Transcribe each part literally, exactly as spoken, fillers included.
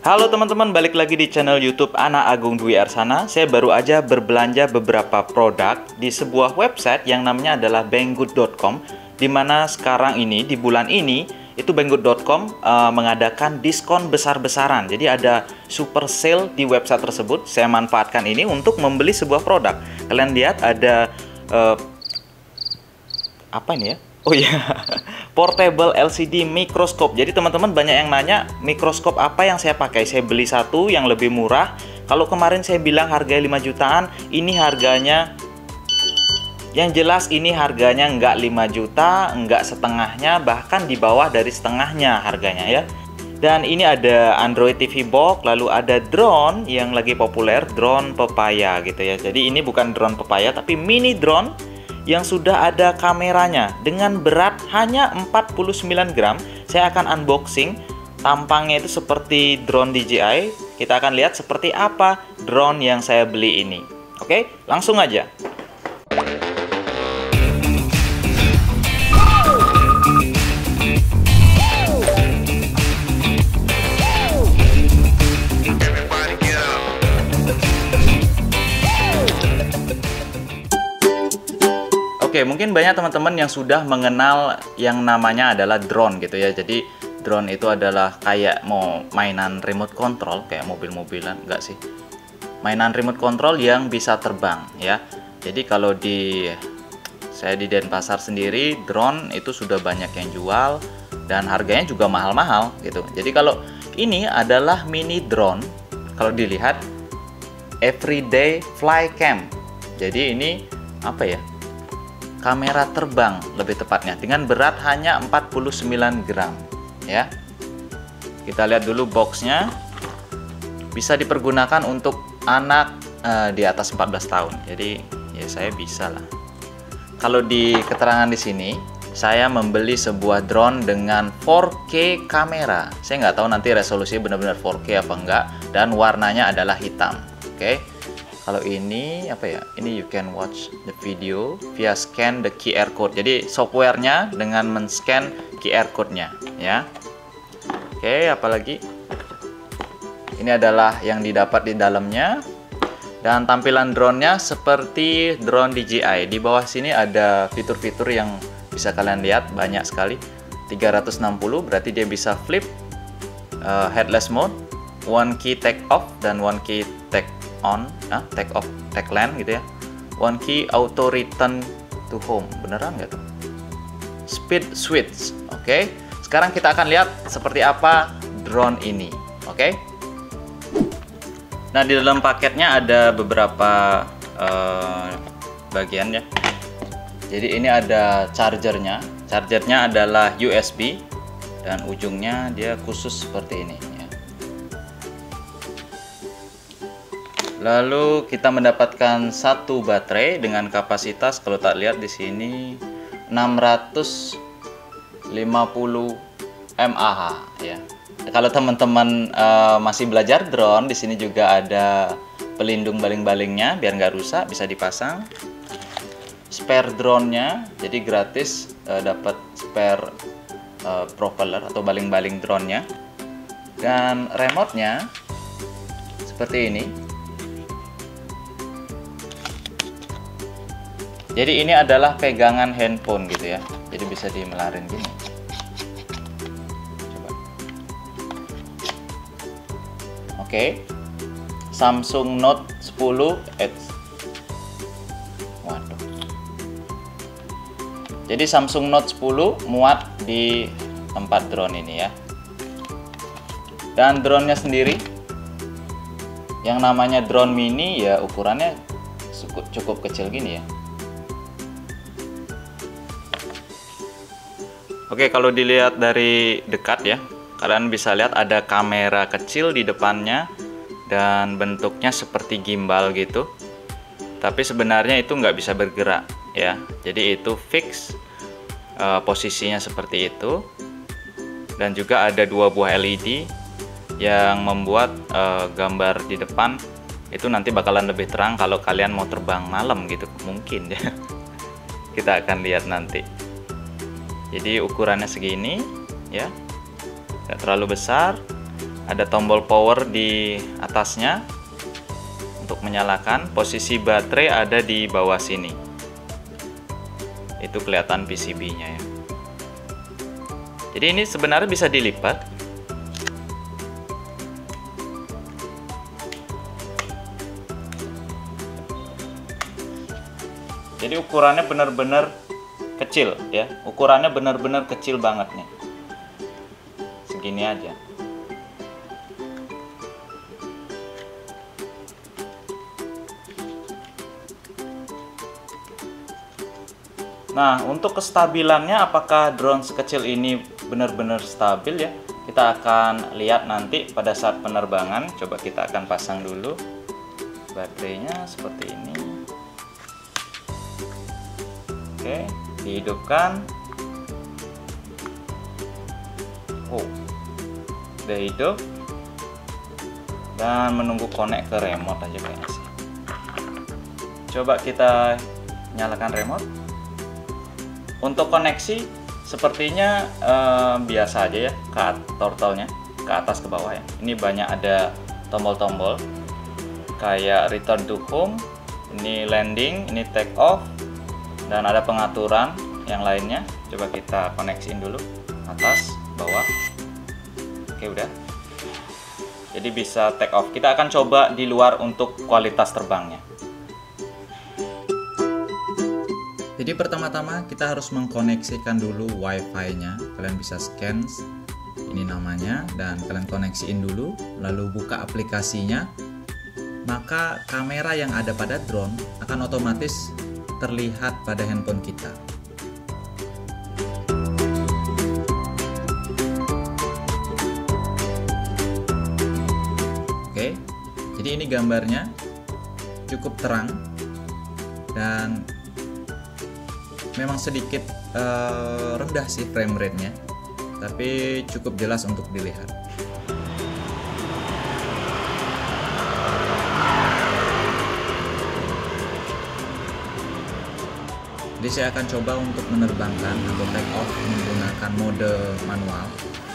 Halo teman-teman, balik lagi di channel YouTube Ana Agung Dwi Arsana. Saya baru aja berbelanja beberapa produk di sebuah website yang namanya adalah banggood dot com, dimana sekarang ini, di bulan ini, itu banggood dot com uh, mengadakan diskon besar-besaran. Jadi ada super sale di website tersebut. Saya manfaatkan ini untuk membeli sebuah produk. Kalian lihat ada uh, apa ini ya? Oh iya, portable L C D mikroskop. Jadi teman-teman banyak yang nanya mikroskop apa yang saya pakai. Saya beli satu yang lebih murah. Kalau kemarin saya bilang harganya lima jutaan, ini harganya, yang jelas ini harganya nggak lima juta, nggak setengahnya, bahkan di bawah dari setengahnya harganya ya. Dan ini ada Android T V box, lalu ada drone yang lagi populer, drone pepaya gitu ya. Jadi ini bukan drone pepaya, tapi mini drone yang sudah ada kameranya dengan berat hanya empat puluh sembilan gram. Saya akan unboxing. Tampangnya itu seperti drone D J I. Kita akan lihat seperti apa drone yang saya beli ini. Oke, langsung aja. Oke, mungkin banyak teman-teman yang sudah mengenal yang namanya adalah drone gitu ya. Jadi drone itu adalah kayak mau mainan remote control, kayak mobil-mobilan, enggak sih? Mainan remote control yang bisa terbang ya. Jadi kalau di saya di Denpasar sendiri, drone itu sudah banyak yang jual dan harganya juga mahal-mahal gitu. Jadi kalau ini adalah mini drone, kalau dilihat everyday flycam. Jadi ini apa ya? Kamera terbang lebih tepatnya, dengan berat hanya empat puluh sembilan gram ya. Kita lihat dulu boxnya. Bisa dipergunakan untuk anak uh, di atas empat belas tahun. Jadi ya saya bisa lah. Kalau di keterangan di sini, saya membeli sebuah drone dengan empat K kamera. Saya nggak tahu nanti resolusi benar-benar empat K apa enggak, dan warnanya adalah hitam. Oke. Kalau ini apa ya? Ini you can watch the video via scan the Q R code. Jadi softwarenya dengan men-scan Q R code-nya ya. Oke, apalagi? Ini adalah yang didapat di dalamnya. Dan tampilan drone-nya seperti drone D J I. Di bawah sini ada fitur-fitur yang bisa kalian lihat, banyak sekali. tiga ratus enam puluh berarti dia bisa flip, uh, headless mode, one key take off dan one key take on, nah, take off, take land gitu ya. One key auto return to home, beneran nggak tuh? Speed switch, oke. Okay. Sekarang kita akan lihat seperti apa drone ini, oke? Okay? Nah, di dalam paketnya ada beberapa uh, bagian ya. Jadi ini ada chargernya, chargernya adalah U S B dan ujungnya dia khusus seperti ini. Lalu kita mendapatkan satu baterai dengan kapasitas, kalau tak lihat di sini, enam ratus lima puluh mAh ya. Kalau teman-teman uh, masih belajar drone, di sini juga ada pelindung baling-balingnya biar nggak rusak, bisa dipasang. Spare drone-nya, jadi gratis uh, dapat spare uh, propeller atau baling-baling drone-nya. Dan remote-nya seperti ini. Jadi ini adalah pegangan handphone gitu ya. Jadi bisa dimelarin gini. Coba. Oke. Samsung Note sepuluh Edge. Waduh. Jadi Samsung Note sepuluh muat di tempat drone ini ya. Dan drone-nya sendiri yang namanya drone mini ya, ukurannya cukup cukup kecil gini ya. Oke, kalau dilihat dari dekat ya, kalian bisa lihat ada kamera kecil di depannya dan bentuknya seperti gimbal gitu. Tapi sebenarnya itu nggak bisa bergerak ya. Jadi itu fix uh, posisinya seperti itu. Dan juga ada dua buah L E D yang membuat uh, gambar di depan itu nanti bakalan lebih terang kalau kalian mau terbang malam gitu, mungkin ya. Kita akan lihat nanti. Jadi ukurannya segini ya, nggak terlalu besar. ada tombol power di atasnya untuk menyalakan. Posisi baterai ada di bawah sini. Itu kelihatan P C B-nya ya. Jadi ini sebenarnya bisa dilipat. Jadi ukurannya benar-benar kecil ya. Ukurannya benar-benar kecil banget nih. Segini aja. Nah, untuk kestabilannya apakah drone sekecil ini benar-benar stabil ya? Kita akan lihat nanti pada saat penerbangan. Coba kita akan pasang dulu baterainya seperti ini. Oke, dihidupkan. Oh, udah hidup. Dan menunggu connect ke remote aja kayaknya sih. Coba kita nyalakan remote. Untuk koneksi sepertinya eh, biasa aja ya, ke turtle-nya ke atas ke bawah ya. Ini banyak ada tombol-tombol kayak return to home, ini landing, ini take off, dan ada pengaturan yang lainnya. Coba kita koneksiin dulu atas bawah. Oke, udah. Jadi bisa take off. Kita akan coba di luar untuk kualitas terbangnya. Jadi pertama-tama kita harus mengkoneksikan dulu Wi-Fi-nya. Kalian bisa scan ini namanya dan kalian koneksiin dulu, lalu buka aplikasinya. Maka kamera yang ada pada drone akan otomatis terlihat pada handphone kita. Oke, jadi ini gambarnya cukup terang dan memang sedikit uh, rendah sih frame rate-nya, tapi cukup jelas untuk dilihat. Jadi saya akan coba untuk menerbangkan atau take off menggunakan mode manual.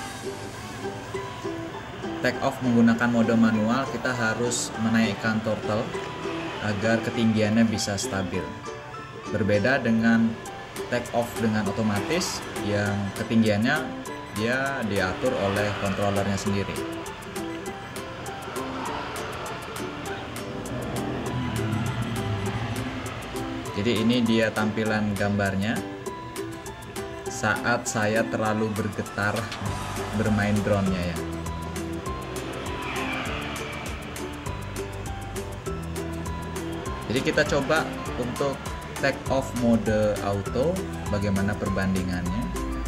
Take off menggunakan mode manual, kita harus menaikkan throttle agar ketinggiannya bisa stabil. Berbeda dengan take off dengan otomatis yang ketinggiannya dia diatur oleh controllernya sendiri. Jadi ini dia tampilan gambarnya saat saya terlalu bergetar bermain drone-nya ya. Jadi kita coba untuk take off mode auto, bagaimana perbandingannya.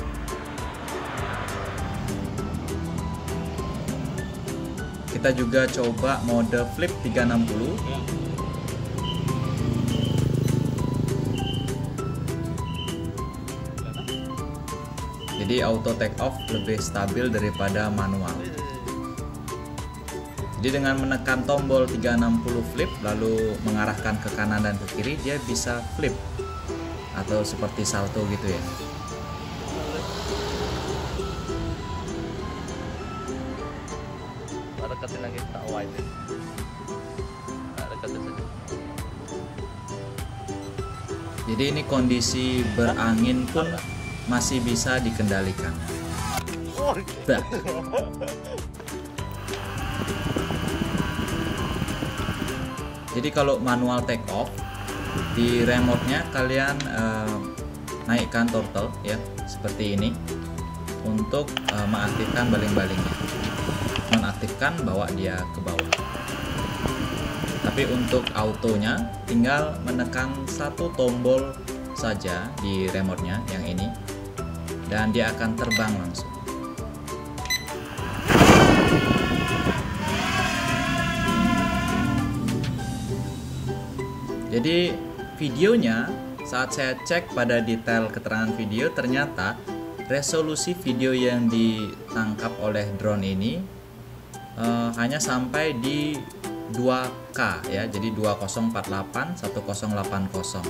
Kita juga coba mode flip tiga enam puluh. Jadi auto take off lebih stabil daripada manual. Jadi dengan menekan tombol tiga enam puluh flip lalu mengarahkan ke kanan dan ke kiri, dia bisa flip atau seperti salto gitu ya. Deketin lagi tak wide. Deketin saja. Jadi ini kondisi berangin pun masih bisa dikendalikan. Bah. Jadi kalau manual take off di remote-nya kalian uh, naikkan throttle ya seperti ini untuk uh, mengaktifkan baling-balingnya, nonaktifkan bawa dia ke bawah. Tapi untuk autonya tinggal menekan satu tombol saja di remote-nya yang ini dan dia akan terbang langsung. Jadi videonya saat saya cek pada detail keterangan video, ternyata resolusi video yang ditangkap oleh drone ini uh, hanya sampai di dua K ya, jadi dua nol empat delapan satu nol delapan nol.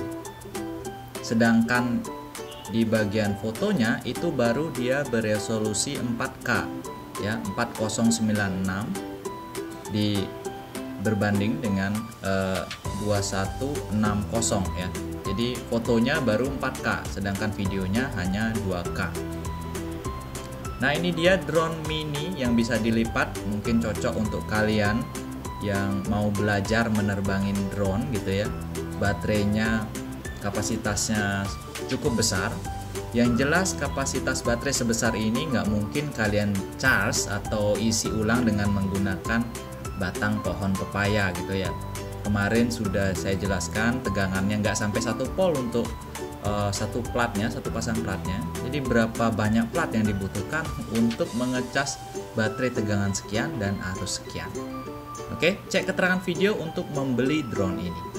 Sedangkan di bagian fotonya itu baru dia beresolusi empat K ya, empat nol sembilan enam di berbanding dengan uh, dua satu enam nol ya. Jadi fotonya baru empat K sedangkan videonya hanya dua K. Nah, ini dia drone mini yang bisa dilipat, mungkin cocok untuk kalian yang mau belajar menerbangin drone gitu ya. Baterainya kapasitasnya cukup besar. Yang jelas kapasitas baterai sebesar ini nggak mungkin kalian charge atau isi ulang dengan menggunakan batang pohon pepaya gitu ya. Kemarin sudah saya jelaskan tegangannya nggak sampai satu volt untuk uh, satu platnya, satu pasang platnya. Jadi berapa banyak plat yang dibutuhkan untuk mengecas baterai tegangan sekian dan arus sekian. Oke, cek keterangan video untuk membeli drone ini.